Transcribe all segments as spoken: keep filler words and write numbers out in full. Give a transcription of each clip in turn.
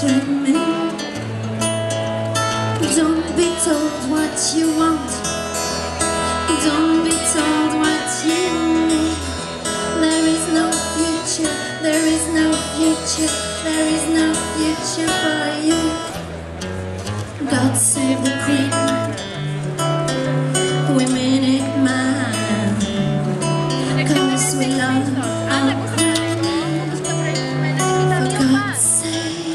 dreaming. Don't be told what you want. Don't be told what you need. There is no future, there is no future, there is no future for you. God save the Queen, women in man, 'cause we love our Queen. For God's sake,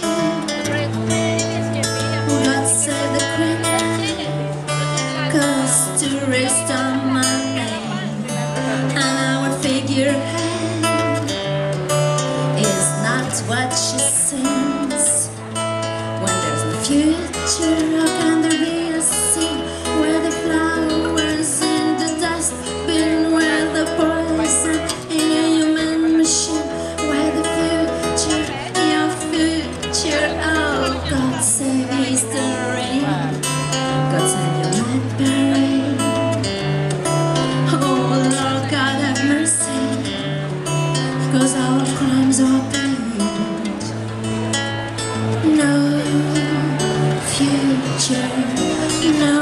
God save the Queen, 'cause to rest on my name and our figurehead is not what she sings. When there's no future, how can there be a scene where the flowers in the dustbin, where the poison in a human machine, where the future, your future, oh God save history, God save your mad parade. Oh Lord God have mercy, 'cause our crimes are paid. No future, no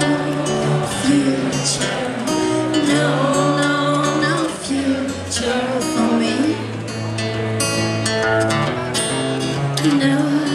future, no, no, no future for me. No